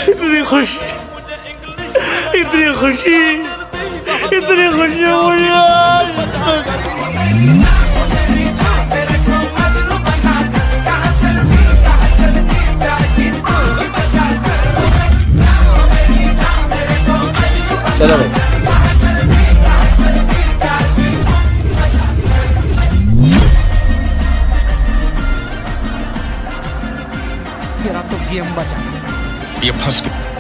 इतनी खुशी, इतनी खुशी, इतनी खुशी मुझे आज तक। चलो भाई। तेरा तो गेम बचा, ये फंस गया।